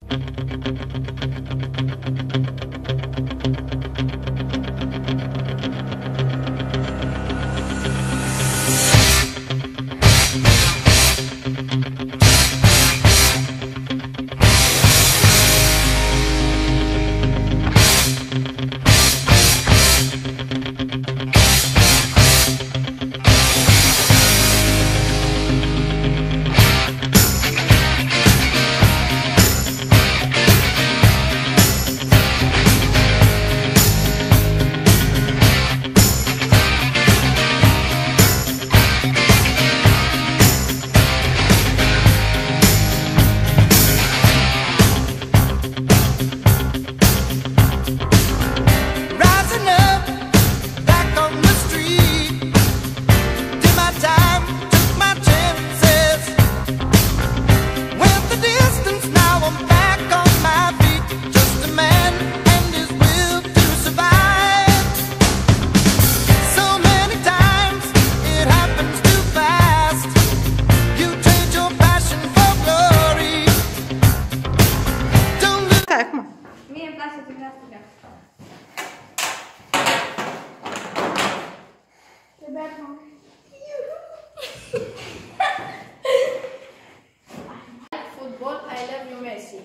Football, I love you, Messi.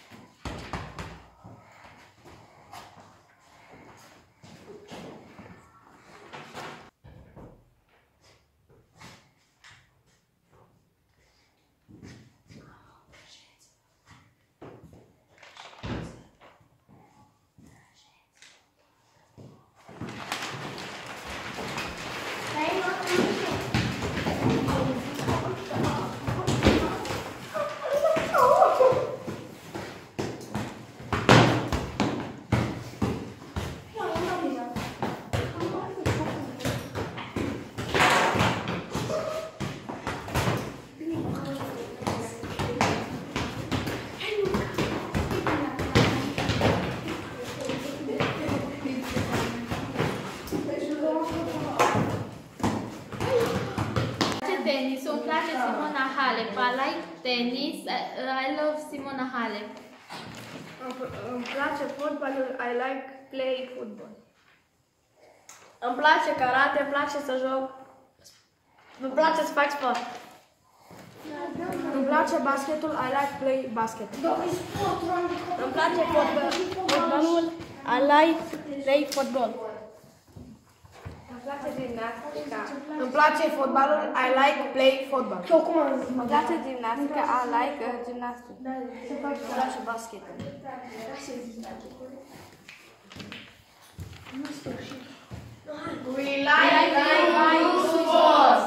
Tennis, îmi place Simona Halep. I like tennis. I love Simona Halep. Îmi place fotbalul, I like play football. Îmi place karate, îmi place să joc. Îmi place să fac sport. Îmi place basketul, I like play basket. Îmi place fotbalul, I like play football. Îmi place gimnastica. Îmi place fotbalul, I like play football. Îmi place gimnastica, I like gymnastics. Îmi place basketul. We like sport.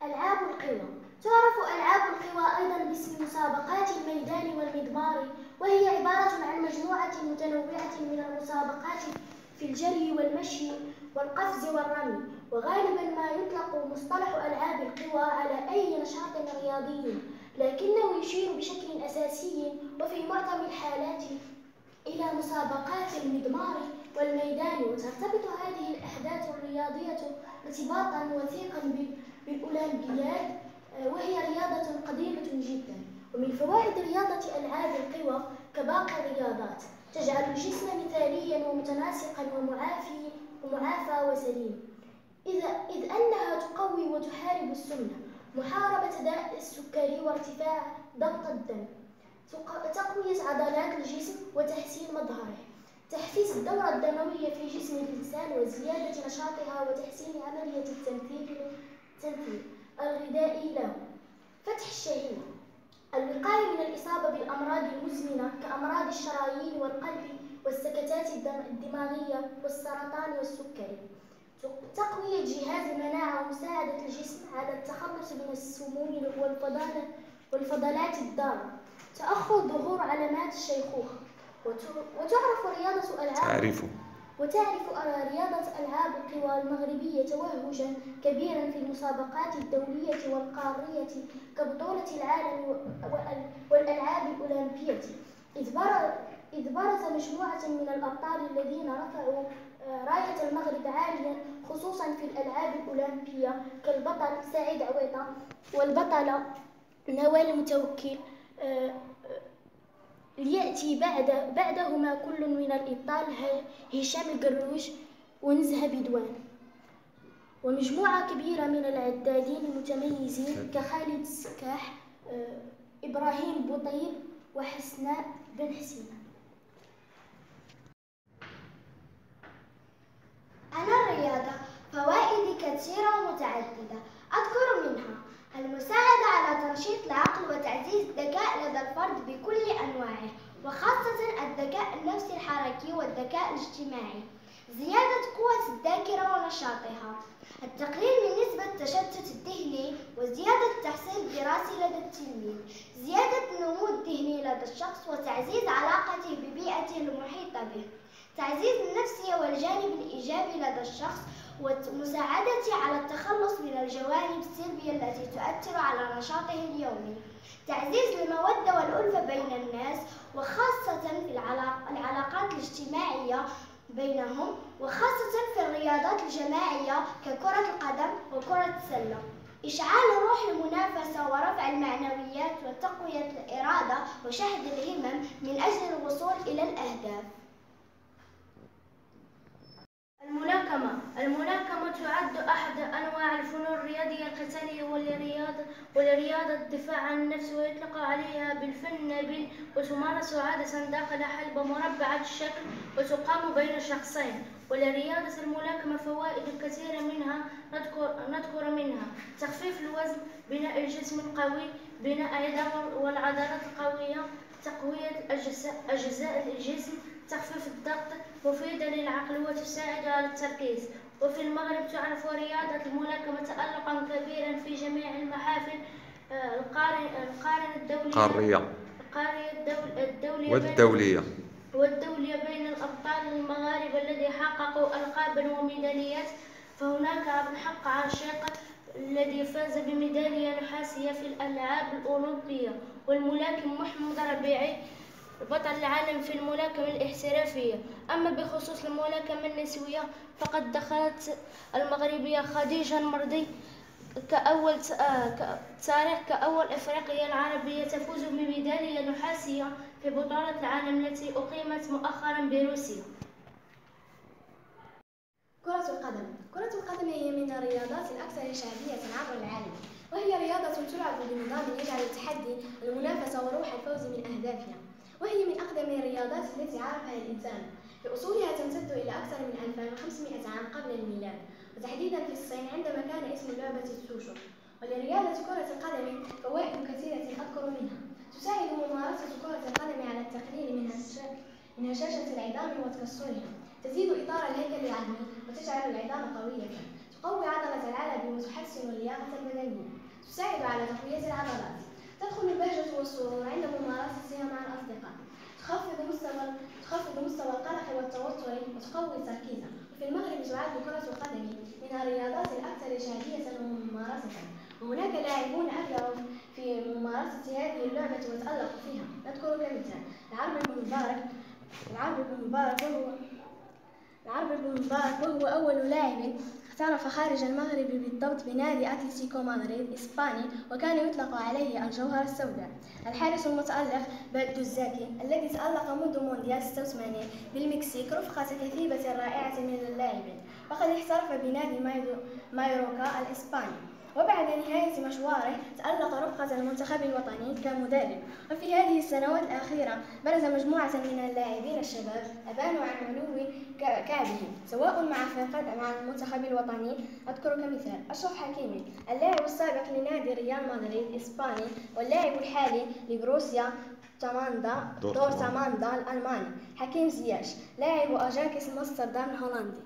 ألعاب القوى. تعرف ألعاب القوى أيضا باسم مسابقات الميدان والمضمار، وهي عبارة عن مجموعة متنوعة من المسابقات في الجري والمشي والقفز والرمي. وغالبا ما يطلق مصطلح ألعاب القوى على أي نشاط رياضي، لكنه يشير بشكل أساسي وفي معظم الحالات إلى مسابقات المضمار والميدان. وترتبط هذه الأحداث الرياضية ارتباطا وثيقا بالأولمبياد، وهي رياضة قديمة جدا. ومن فوائد رياضة ألعاب القوى كباقي الرياضات تجعل الجسم مثاليا ومتناسقا ومعافى وسليم، إذ أنها تقوي وتحارب السمنة، محاربة داء السكري وارتفاع ضغط الدم، تقوية عضلات الجسم وتحسين مظهره، تحفيز الدورة الدموية في جسم الإنسان وزيادة نشاطها وتحسين عملية التمثيل الغذائي له، فتح الشهية، الوقاية من الإصابة بالأمراض المزمنة كأمراض الشرايين والقلب والسكتات الدماغية والسرطان والسكري، تقوية جهاز المناعة ومساعدة الجسم على التخلص من السموم والفضلات الضارة، تأخر ظهور علامات الشيخوخة. وتعرف رياضة ألعاب القوى المغربية توهجا كبيرا في المسابقات الدولية والقارية كبطولة العالم والألعاب الأولمبية، إذ برز مجموعة من الأبطال الذين رفعوا راية المغرب عاليا خصوصا في الألعاب الأولمبية كالبطل سعيد عويطة والبطلة نوال متوكل. ليأتي بعدهما كل من الأبطال هشام القروش ونزهة بدوان، ومجموعة كبيرة من العدادين المتميزين كخالد السكاح، إبراهيم بوطيب وحسناء بن حسين. عن الرياضة فوائد كثيرة ومتعددة، أذكر منها المساعدة على تنشيط العقل وتعزيز الذكاء لدى الفرد بكل أنواعه، وخاصة الذكاء النفسي الحركي والذكاء الاجتماعي، زيادة قوة الذاكرة ونشاطها، التقليل من نسبة التشتت الذهني وزيادة التحصيل الدراسي لدى التلميذ، زيادة النمو الذهني لدى الشخص وتعزيز علاقته ببيئته المحيطة به، تعزيز النفسية والجانب الإيجابي لدى الشخص ومساعدته على التخلص من الجوانب السلبية التي تؤثر على نشاطه اليومي، تعزيز المودة والألفة بين الناس وخاصة في العلاقات الاجتماعية بينهم، وخاصة في الرياضات الجماعية ككرة القدم وكرة السلة، إشعال روح المنافسة ورفع المعنويات وتقوية الإرادة وشحذ الهمم من أجل الوصول إلى الأهداف. الملاكمة تعد أحد أنواع الفنون الرياضية القتالية ولرياضة الدفاع عن النفس، ويطلق عليها بالفن النبيل، وتمارس عادة داخل حلبة مربعة الشكل وتقام بين شخصين. ولرياضة الملاكمة فوائد كثيرة منها نذكر منها تخفيف الوزن، بناء الجسم القوي، بناء العظام والعضلات القوية، تقوية أجزاء الجسم، تخفيف الضغط، مفيدة للعقل وتساعد على التركيز. وفي المغرب تعرف رياضة الملاكمة تألقا كبيرا في جميع المحافل والدولية بين الأبطال المغاربة الذين حققوا ألقابا وميداليات. فهناك عبد الحق عشيق الذي فاز بميدالية نحاسية في الألعاب الأولمبية، والملاكم محمد ربيعي بطل العالم في الملاكمة الاحترافية. أما بخصوص الملاكمة النسوية فقد دخلت المغربية خديجة المرضي كأول إفريقية العربية تفوز بميدالية نحاسية في بطولة العالم التي أقيمت مؤخرا بروسيا. كرة القدم هي من الرياضات الأكثر شعبية عبر العالم، وهي رياضة تلعب بنظام يجعل التحدي والمنافسة وروح الفوز من أهدافها، وهي من أقدم الرياضات التي عرفها الإنسان. في أصولها تمتد إلى أكثر من 2500 عام قبل الميلاد، وتحديدا في الصين عندما كان اسم اللعبة السوشو. ولرياضة كرة القدم فوائد كثيرة أذكر منها: تساعد ممارسة كرة القدم على التقليل من هشاشة العظام وتكسرها، تزيد إطار الهيكل العظمي وتجعل العظام قوية، تقوي عضلة العلب وتحسن اللياقة البدنية، تساعد على تقوية العضلات، تدخل البهجة والسرور عند ممارستها مع الأصدقاء، تخفض مستوى القلق والتوتر وتقوي التركيز. وفي المغرب تعد كرة القدم من الرياضات الأكثر شعبية وممارسة، وهناك لاعبون أبدعوا في ممارسة هذه اللعبة وتألقوا فيها. نذكر كمثال العربي بن مبارك وهو أول لاعب احترف خارج المغرب بالضبط بنادي أتلتيكو مدريد إسباني، وكان يطلق عليه الجوهرة السوداء. الحارس المتألق بدو الزكي الذي تألق منذ مونديال 86 بالمكسيك رفقة كثيبة رائعة من اللاعبين، وقد احترف بنادي مايوركا الإسباني. وبعد نهاية مشواره تألق رفقة المنتخب الوطني كمدرب. وفي هذه السنوات الأخيرة برز مجموعة من اللاعبين الشباب أبانوا عن علو كعبهم سواء مع المنتخب الوطني. أذكر كمثال أشرف حكيمي اللاعب السابق لنادي ريال مدريد إسباني، واللاعب الحالي لبروسيا دورتموندا الألماني حكيم زياش لاعب أجاكس أمستردام الهولندي.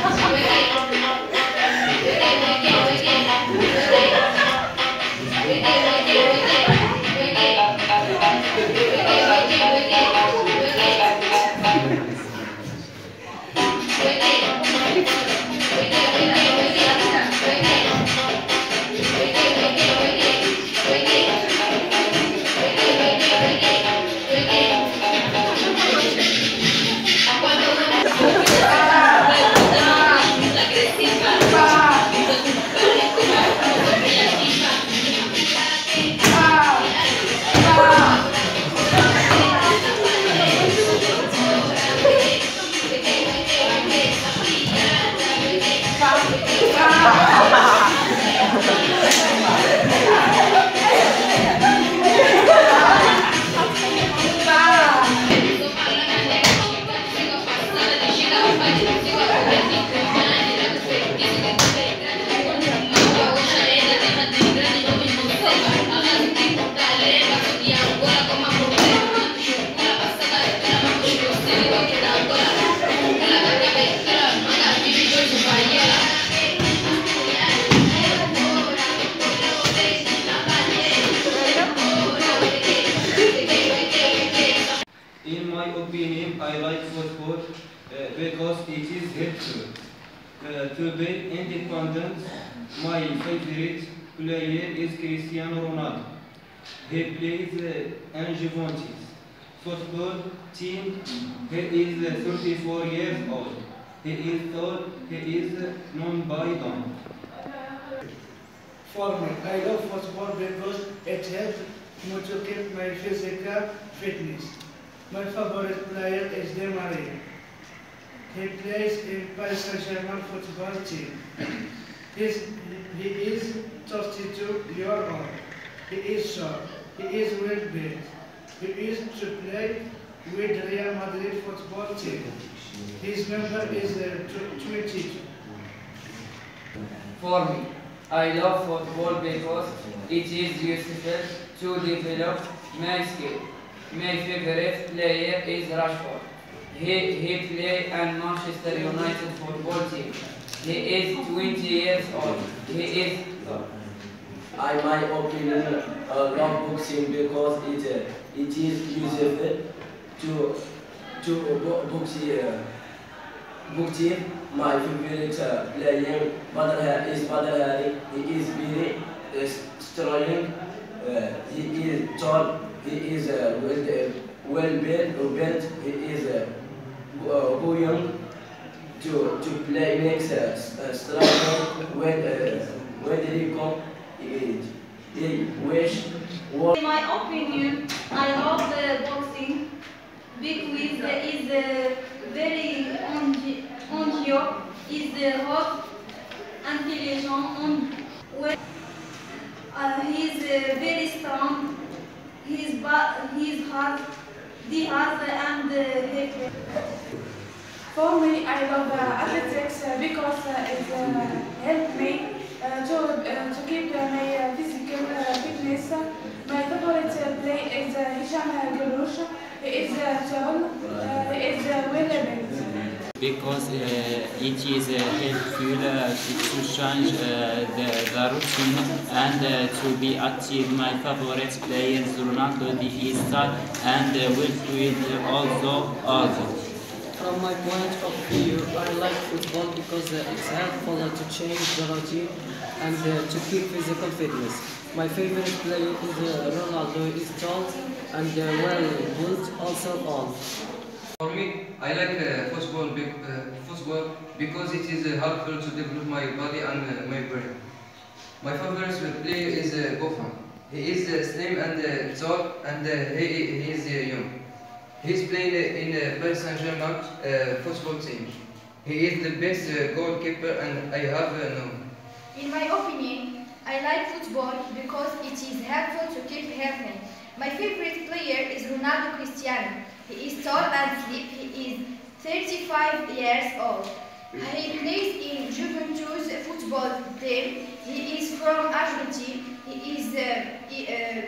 In my opinion, I like football because it is helpful to be independent. My favorite player is Cristiano Ronaldo. He plays in Juventus football team. He is 34 years old. He is tall. He is non-violent. For me, I love football because it helps me to keep my physical fitness. My favorite player is Di Maria. He plays in Paris Saint-Germain football team. He is 32 years old. He is short. He is well built. He is to play with Real Madrid football team. His number is 22. For me, I love football because it is useful to develop my skill. My favorite player is Rashford. He plays in Manchester United football team. He is 20 years old. He is I my opinion love boxing because it is useful to boxing. My favorite player is Badr Hari. He is very strong. He is tall. He is well built. He is going to play next striker when he come. He wish. In my opinion, I love the boxing because it is very endure, is hot, intelligent, he is very strong. He's hard, and heavy. For me, I love athletics because it helps me to keep my physical fitness. My favorite play is Hisham Galouche. He is tall. He is well built. Because it is helpful to change the routine and to be active. My favorite player is Ronaldo. He is tall and will with also. From my point of view, I like football because it's helpful to change the routine and to keep physical fitness. My favorite player is Ronaldo. He is tall and well built, also all. For me, I like football because it is helpful to develop my body and my brain. My favorite player is Buffon. He is slim and tall, and he is young. He is playing in the Paris Saint-Germain football team. He is the best goalkeeper, and I have known. In my opinion, I like football because it is helpful to keep healthy. My favorite player is Ronaldo Cristiano. He is tall and slim. He is 35 years old. He plays in Juventus football team. He is from Argentina. He is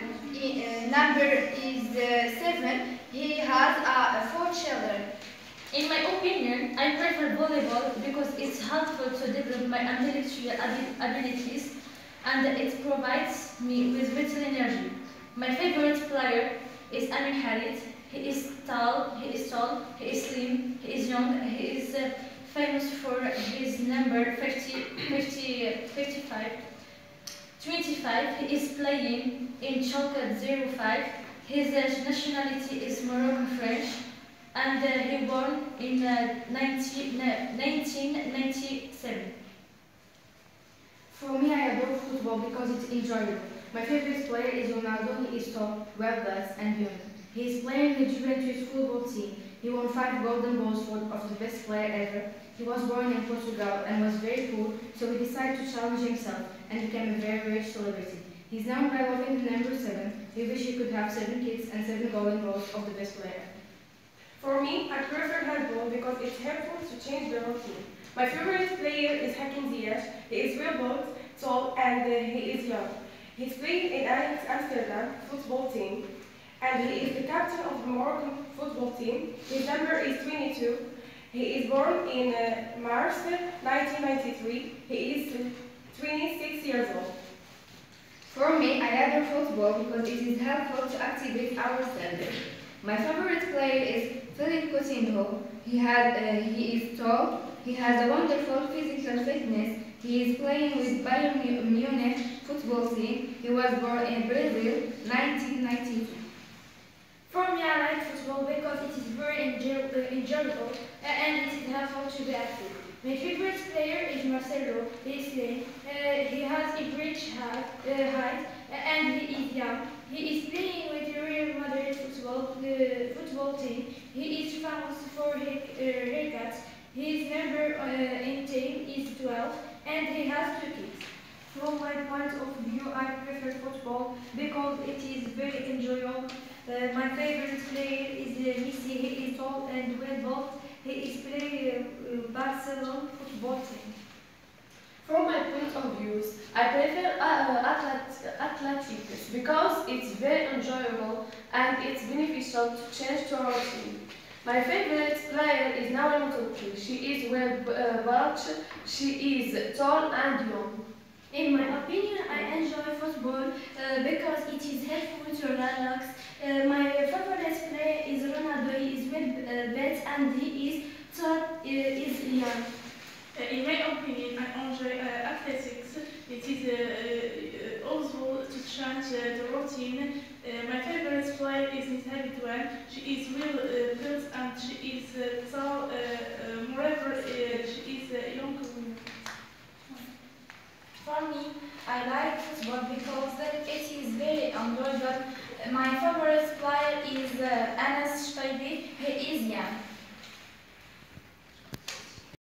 number is 7. He has 4 children. In my opinion, I prefer volleyball because it's helpful to develop my intellectual abilities and it provides me with vital energy. My favorite player is Amir Harit. He is tall, he is slim, he is young, he is famous for his number 55. 25, he is playing in Chalkat 05. His nationality is Moroccan French and he born in 1997. For me, I adore football because it's enjoyable. My favorite player is Ronaldo. He is tall, well-dressed and young. He is playing in the Juventus football team. He won 5 golden balls of the best player ever. He was born in Portugal and was very poor, so he decided to challenge himself and became a very rich celebrity. He's known by loving the number 7. We wish he could have 7 kids and 7 golden balls of the best player. For me, I prefer handball because it's helpful to change the routine. My favorite player is Hakim Ziyech. He is well built, tall, and he is young. He's playing in Ajax Amsterdam football team, and he is the captain of the Moroccan football team. His number is 22. He is born in March 1993. He is 26 years old. For me, I adore football because it is helpful to activate our senses. My favorite player is Philippe Coutinho. He is tall, he has a wonderful physical fitness. He is playing with Bayern Munich football team. He was born in Brazil, 1992. For me, I like football because it is very enjoyable and it is helpful to be active. My favorite player is Marcelo. He is slim, he has a great height and he is young. He is playing with the Real Madrid football team. He is famous for his haircuts. His number in team is 12 and he has 2 kids. From my point of view, I prefer football because it is very enjoyable. My favorite player is Messi. He is tall and well built. He is playing Barcelona football team. From my point of view, I prefer athletics because it's very enjoyable and it's beneficial to change to our team. My favorite player is Naomi Turki. She is well built, she is tall and young. In my opinion, I enjoy football because it is helpful to relax. My favorite player is Ronaldo. He is well built and he is tall, is young. In my opinion, I enjoy athletics. It is also to change the routine. My favorite player is Nithari Douane. She is well built and she is tall. Moreover, she is a young woman. For me, I like football because it is very enjoyable. My favorite player is Anas Shaibi. He is young.